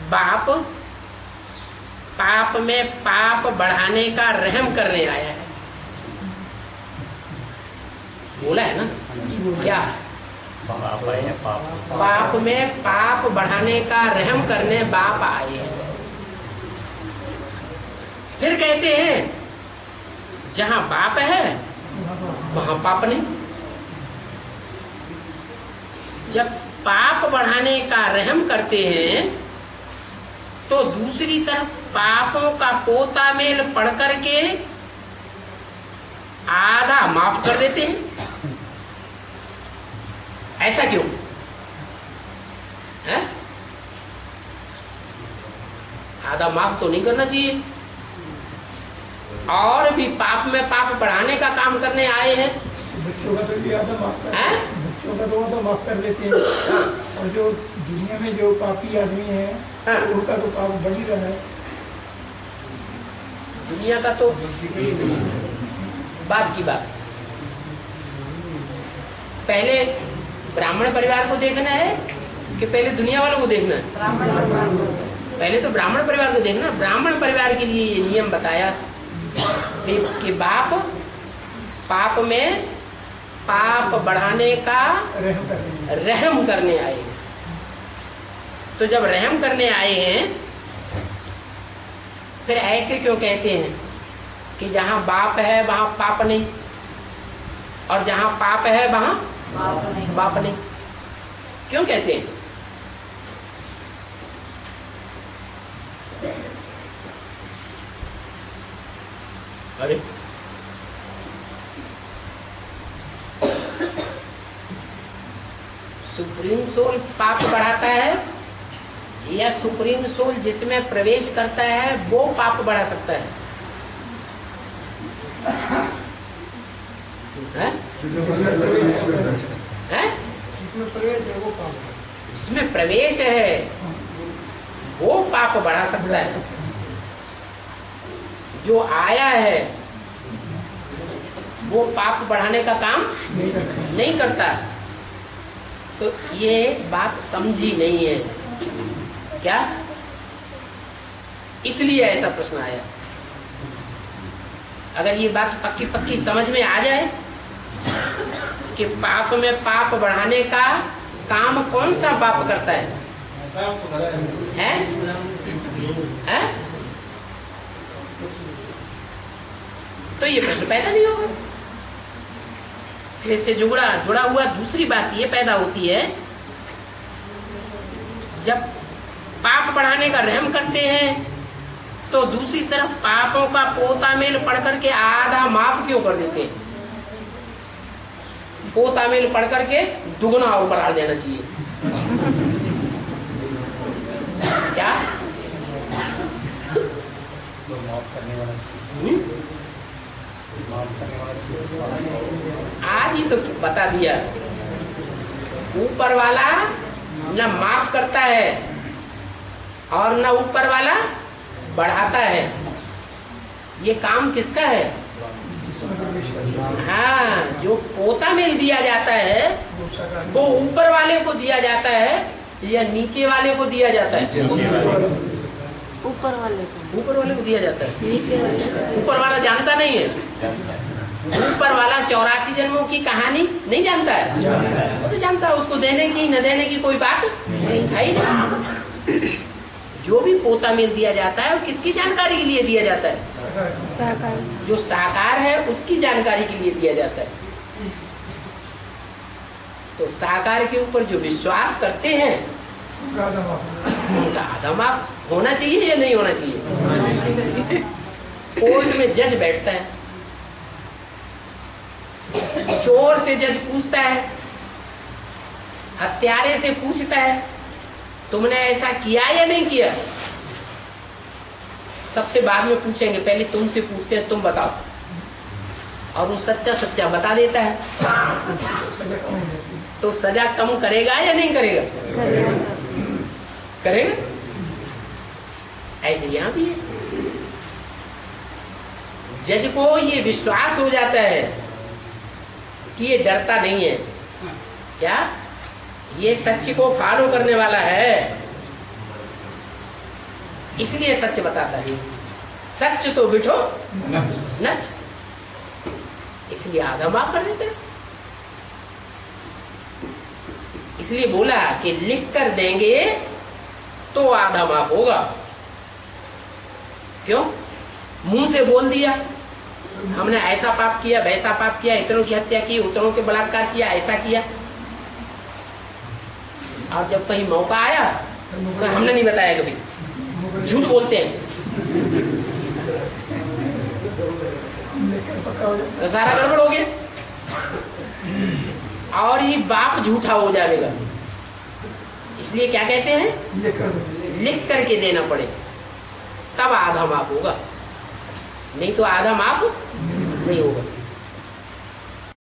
बाप पाप में पाप बढ़ाने का रहम करने आया है। बोला है ना क्या? पाप में पाप बढ़ाने का रहम करने बाप आए हैं। फिर कहते हैं जहां बाप है वहां पाप नहीं। जब पाप बढ़ाने का रहम करते हैं तो दूसरी तरफ पापों का पोता मेल पढ़ करके आधा माफ कर देते हैं। ऐसा क्यों है? आधा माफ तो नहीं करना चाहिए। और भी पाप में पाप बढ़ाने का काम करने आए हैं। बच्चों का तो भी आधा माफ कर, बच्चों का तो आधा माफ कर देते हैं। हाँ। और जो दुनिया में जो पापी आदमी है, हाँ। उनका तो पाप बढ़ ही रहा है। दुनिया का तो बात की बात। पहले ब्राह्मण परिवार को देखना है कि पहले दुनिया वालों को देखना है? पहले तो ब्राह्मण परिवार को देखना। ब्राह्मण परिवार के लिए ये नियम बताया कि बाप पाप में पाप बढ़ाने का रहम करने आए हैं। तो जब रहम करने आए हैं फिर ऐसे क्यों कहते हैं कि जहां बाप है वहां पाप नहीं, और जहां पाप है वहां बाप नहीं? क्यों कहते हैं? अरे सुप्रीम सोल पाप बढ़ाता है या सुप्रीम सोल जिसमें प्रवेश करता है वो पाप बढ़ा सकता है? जिसमें प्रवेश है वो पाप, जिसमें प्रवेश है वो पाप बढ़ा सकता है। जो आया है वो पाप बढ़ाने का काम नहीं करता। तो ये बात समझी नहीं है क्या? इसलिए ऐसा प्रश्न आया। अगर ये बात पक्की पक्की समझ में आ जाए कि पाप में पाप बढ़ाने का काम कौन सा पाप करता है? हैं? तो ये प्रश्न पैदा नहीं होगा। फिर इससे जुड़ा हुआ दूसरी बात ये पैदा होती है, जब पाप बढ़ाने का रहम करते हैं तो दूसरी तरफ पापों का पोता मेल पढ़ करके आधा माफ क्यों कर देते हैं? पोता मेल पढ़ करके दुगना और बढ़ा देना चाहिए क्या? आज ही तो बता दिया, ऊपर वाला न माफ करता है और न ऊपर वाला बढ़ाता है। ये काम किसका है? हाँ, जो पोता मेल दिया जाता है वो ऊपर वाले को दिया जाता है या नीचे वाले को दिया जाता है? ऊपर वाले को दिया जाता है। नीचे वाले ऊपर वाला जानता नहीं है। ऊपर वाला 84 जन्मों की कहानी नहीं जानता है। वो तो जानता है, उसको देने की न देने की कोई बात नहीं है। जो भी पोता मेल दिया जाता है वो किसकी जानकारी के लिए दिया जाता है? साकार। जो साकार है उसकी जानकारी के लिए दिया जाता है। तो साकार के ऊपर जो विश्वास करते हैं उनका आधा माफ होना चाहिए या नहीं होना चाहिए? कोर्ट में जज बैठता है, चोर से जज पूछता है, हत्यारे से पूछता है तुमने ऐसा किया या नहीं किया? सबसे बाद में पूछेंगे, पहले तुमसे पूछते हैं तुम बताओ। और वो सच्चा सच्चा बता देता है तो सजा कम करेगा या नहीं करेगा? करेगा। ऐसे यहां भी है, जज को ये विश्वास हो जाता है कि ये डरता नहीं है, क्या ये सच्च को फॉलो करने वाला है, इसलिए सच बताता है। सच तो बिठो नच, इसलिए आधा माफ कर देते हैं। इसलिए बोला कि लिख कर देंगे तो आधा माफ होगा। क्यों? मुंह से बोल दिया हमने ऐसा पाप किया, वैसा पाप किया, इतनों की हत्या की, उतनों के बलात्कार किया, ऐसा किया, और जब कहीं मौका आया तो हमने नहीं बताया, कभी झूठ बोलते हैं तो सारा गड़बड़ हो गया, और ये बाप झूठा हो जाएगा। इसलिए क्या कहते हैं, लिख करके देना पड़े तब आधा माफ होगा, नहीं तो आधा माफ नहीं होगा।